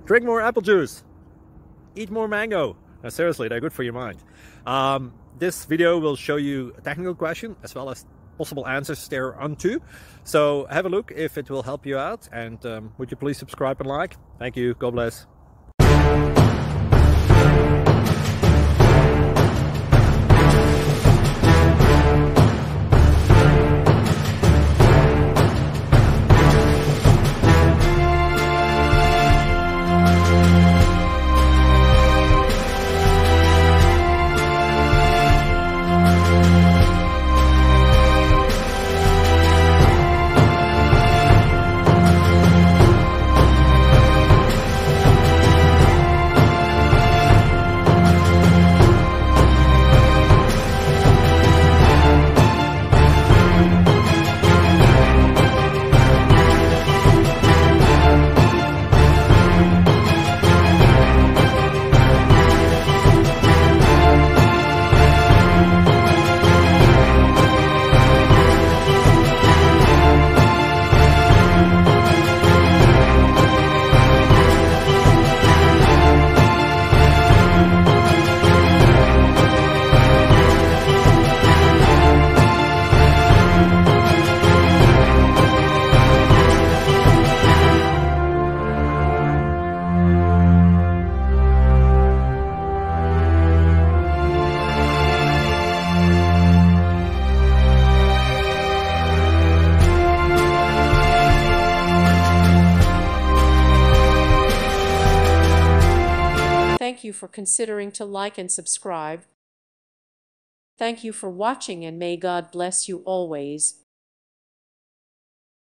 Drink more apple juice. Eat more mango. Seriously, they're good for your mind. This video will show you a technical question as well as possible answers thereunto. So have a look if it will help you out, and would you please subscribe and like? Thank you. God bless. Thank you for considering to like and subscribe. Thank you for watching, and may God bless you always.